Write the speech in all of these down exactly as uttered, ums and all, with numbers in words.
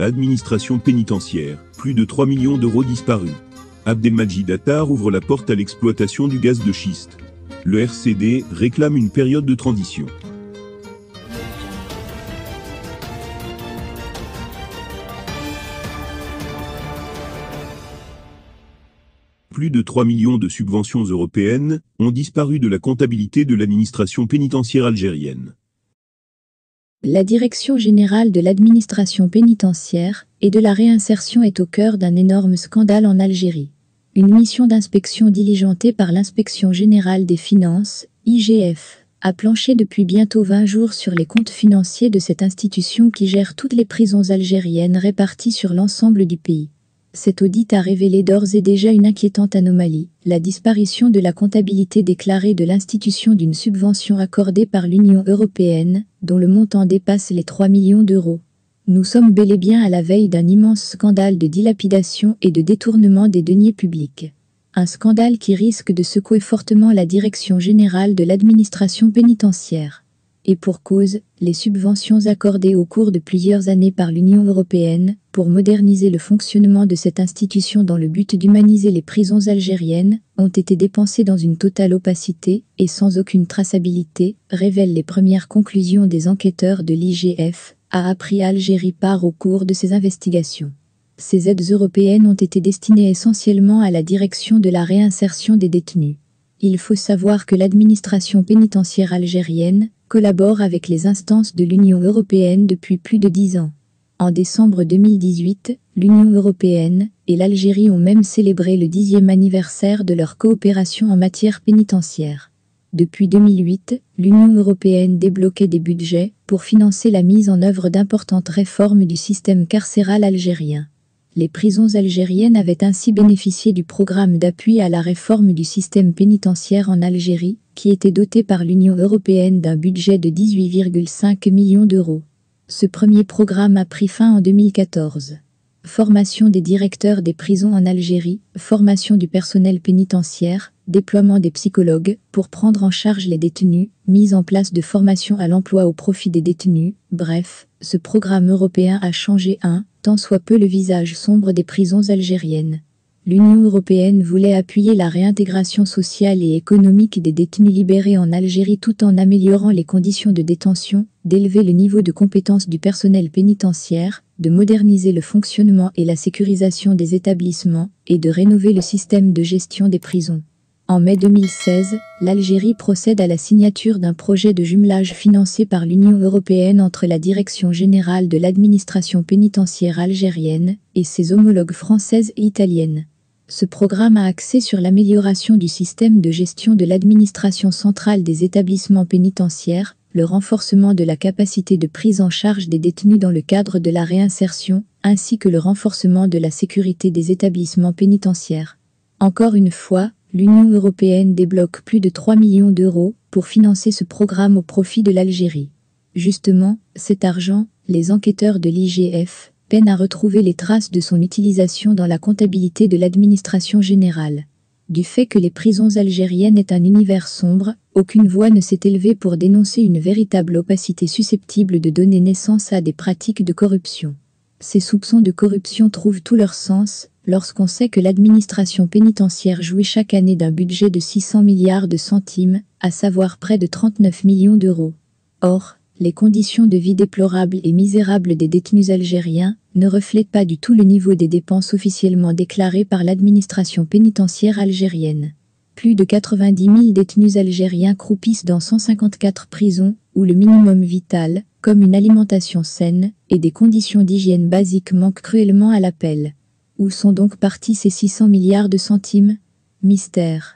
Administration pénitentiaire, plus de trois millions d'euros disparus. Abdelmadjid Attar ouvre la porte à l'exploitation du gaz de schiste. Le R C D réclame une période de transition. Plus de trois millions de subventions européennes ont disparu de la comptabilité de l'administration pénitentiaire algérienne. La Direction générale de l'administration pénitentiaire et de la réinsertion est au cœur d'un énorme scandale en Algérie. Une mission d'inspection diligentée par l'Inspection générale des finances, I G F, a planché depuis bientôt vingt jours sur les comptes financiers de cette institution qui gère toutes les prisons algériennes réparties sur l'ensemble du pays. Cet audit a révélé d'ores et déjà une inquiétante anomalie, la disparition de la comptabilité déclarée de l'institution d'une subvention accordée par l'Union européenne, dont le montant dépasse les trois millions d'euros. Nous sommes bel et bien à la veille d'un immense scandale de dilapidation et de détournement des deniers publics. Un scandale qui risque de secouer fortement la Direction générale de l'administration pénitentiaire. Et pour cause, les subventions accordées au cours de plusieurs années par l'Union européenne pour moderniser le fonctionnement de cette institution dans le but d'humaniser les prisons algériennes ont été dépensées dans une totale opacité et sans aucune traçabilité, révèlent les premières conclusions des enquêteurs de l'I G F, a appris Algérie Part au cours de ses investigations. Ces aides européennes ont été destinées essentiellement à la direction de la réinsertion des détenus. Il faut savoir que l'administration pénitentiaire algérienne collabore avec les instances de l'Union européenne depuis plus de dix ans. En décembre deux mille dix-huit, l'Union européenne et l'Algérie ont même célébré le dixième anniversaire de leur coopération en matière pénitentiaire. Depuis deux mille huit, l'Union européenne débloquait des budgets pour financer la mise en œuvre d'importantes réformes du système carcéral algérien. Les prisons algériennes avaient ainsi bénéficié du programme d'appui à la réforme du système pénitentiaire en Algérie, qui était doté par l'Union européenne d'un budget de dix-huit virgule cinq millions d'euros. Ce premier programme a pris fin en deux mille quatorze. Formation des directeurs des prisons en Algérie, formation du personnel pénitentiaire, déploiement des psychologues pour prendre en charge les détenus, mise en place de formations à l'emploi au profit des détenus, bref, ce programme européen a changé un, tant soit peu le visage sombre des prisons algériennes. L'Union européenne voulait appuyer la réintégration sociale et économique des détenus libérés en Algérie tout en améliorant les conditions de détention, d'élever le niveau de compétence du personnel pénitentiaire, de moderniser le fonctionnement et la sécurisation des établissements, et de rénover le système de gestion des prisons. En mai deux mille seize, l'Algérie procède à la signature d'un projet de jumelage financé par l'Union européenne entre la Direction générale de l'administration pénitentiaire algérienne et ses homologues françaises et italiennes. Ce programme a axé sur l'amélioration du système de gestion de l'administration centrale des établissements pénitentiaires, le renforcement de la capacité de prise en charge des détenus dans le cadre de la réinsertion, ainsi que le renforcement de la sécurité des établissements pénitentiaires. Encore une fois, l'Union européenne débloque plus de trois millions d'euros pour financer ce programme au profit de l'Algérie. Justement, cet argent, les enquêteurs de l'I G F peinent à retrouver les traces de son utilisation dans la comptabilité de l'administration générale. Du fait que les prisons algériennes est un univers sombre, aucune voix ne s'est élevée pour dénoncer une véritable opacité susceptible de donner naissance à des pratiques de corruption. Ces soupçons de corruption trouvent tout leur sens lorsqu'on sait que l'administration pénitentiaire jouit chaque année d'un budget de six cents milliards de centimes, à savoir près de trente-neuf millions d'euros. Or, les conditions de vie déplorables et misérables des détenus algériens ne reflètent pas du tout le niveau des dépenses officiellement déclarées par l'administration pénitentiaire algérienne. Plus de quatre-vingt-dix mille détenus algériens croupissent dans cent cinquante-quatre prisons, où le minimum vital, comme une alimentation saine, et des conditions d'hygiène basiques manquent cruellement à l'appel. Où sont donc partis ces six cents milliards de centimes? Mystère.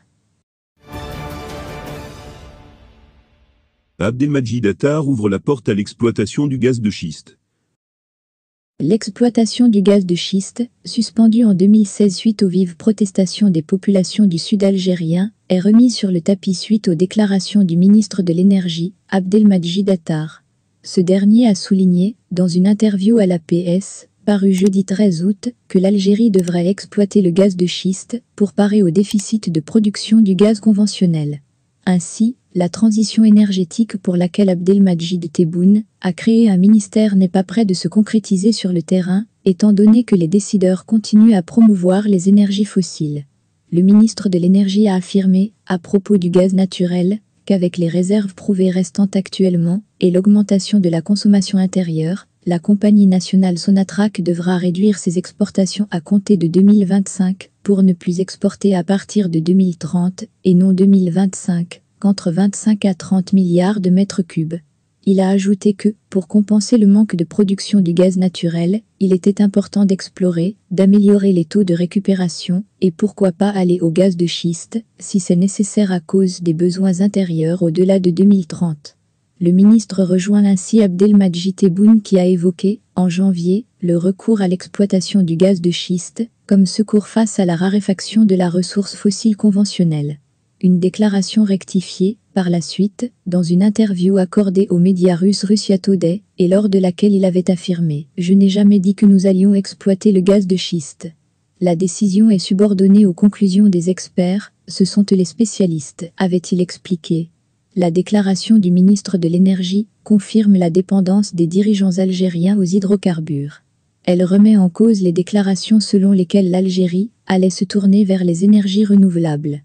Abdelmadjid Attar ouvre la porte à l'exploitation du gaz de schiste. L'exploitation du gaz de schiste, suspendue en deux mille seize suite aux vives protestations des populations du sud algérien, est remise sur le tapis suite aux déclarations du ministre de l'Énergie, Abdelmadjid Attar. Ce dernier a souligné, dans une interview à la P S, paru jeudi treize août, que l'Algérie devrait exploiter le gaz de schiste pour parer au déficit de production du gaz conventionnel. Ainsi, la transition énergétique pour laquelle Abdelmadjid Tebboune a créé un ministère n'est pas près de se concrétiser sur le terrain, étant donné que les décideurs continuent à promouvoir les énergies fossiles. Le ministre de l'Énergie a affirmé, à propos du gaz naturel, qu'avec les réserves prouvées restantes actuellement et l'augmentation de la consommation intérieure, la compagnie nationale Sonatrach devra réduire ses exportations à compter de deux mille vingt-cinq pour ne plus exporter à partir de deux mille trente et non deux mille vingt-cinq, qu'entre vingt-cinq à trente milliards de mètres cubes. Il a ajouté que, pour compenser le manque de production du gaz naturel, il était important d'explorer, d'améliorer les taux de récupération et pourquoi pas aller au gaz de schiste, si c'est nécessaire à cause des besoins intérieurs au-delà de deux mille trente. Le ministre rejoint ainsi Abdelmadjid Tebboune qui a évoqué, en janvier, le recours à l'exploitation du gaz de schiste, comme secours face à la raréfaction de la ressource fossile conventionnelle. Une déclaration rectifiée, par la suite, dans une interview accordée aux médias russes Russia Today, et lors de laquelle il avait affirmé « Je n'ai jamais dit que nous allions exploiter le gaz de schiste. La décision est subordonnée aux conclusions des experts, ce sont les spécialistes », avait-il expliqué. La déclaration du ministre de l'Énergie confirme la dépendance des dirigeants algériens aux hydrocarbures. Elle remet en cause les déclarations selon lesquelles l'Algérie allait se tourner vers les énergies renouvelables.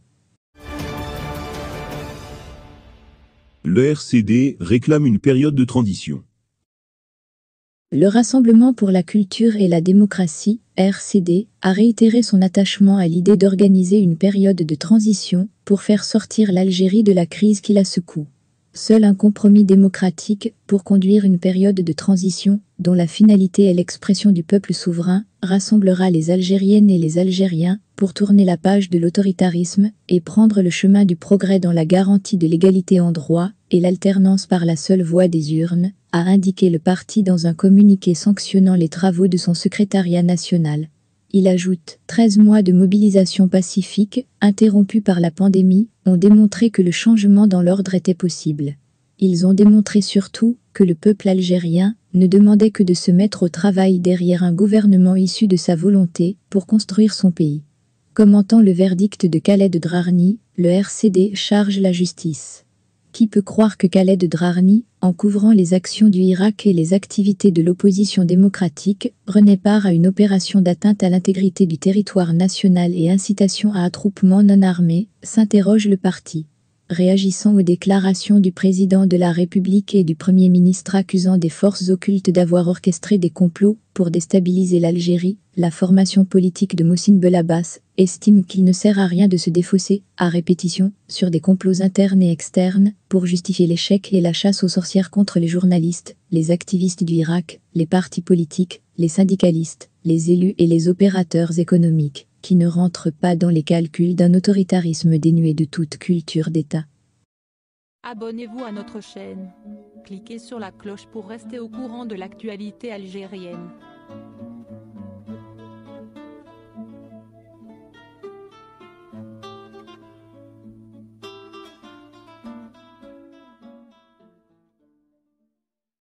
Le R C D réclame une période de transition. Le Rassemblement pour la culture et la démocratie, R C D, a réitéré son attachement à l'idée d'organiser une période de transition pour faire sortir l'Algérie de la crise qui la secoue. Seul un compromis démocratique pour conduire une période de transition, dont la finalité est l'expression du peuple souverain, rassemblera les Algériennes et les Algériens pour tourner la page de l'autoritarisme et prendre le chemin du progrès dans la garantie de l'égalité en droit et l'alternance par la seule voie des urnes, a indiqué le parti dans un communiqué sanctionnant les travaux de son secrétariat national. Il ajoute « treize mois de mobilisation pacifique, interrompus par la pandémie, ont démontré que le changement dans l'ordre était possible. Ils ont démontré surtout que le peuple algérien ne demandait que de se mettre au travail derrière un gouvernement issu de sa volonté pour construire son pays. » Commentant le verdict de Khaled Drarni, le R C D charge la justice. Qui peut croire que Khaled Drarni, en couvrant les actions du Irak et les activités de l'opposition démocratique, prenait part à une opération d'atteinte à l'intégrité du territoire national et incitation à attroupement non armé, s'interroge le parti. Réagissant aux déclarations du président de la République et du Premier ministre accusant des forces occultes d'avoir orchestré des complots pour déstabiliser l'Algérie, la formation politique de Mohsin Belabas estime qu'il ne sert à rien de se défausser, à répétition, sur des complots internes et externes, pour justifier l'échec et la chasse aux sorcières contre les journalistes, les activistes du Irak, les partis politiques, les syndicalistes, les élus et les opérateurs économiques, qui ne rentrent pas dans les calculs d'un autoritarisme dénué de toute culture d'État. Abonnez-vous à notre chaîne. Cliquez sur la cloche pour rester au courant de l'actualité algérienne.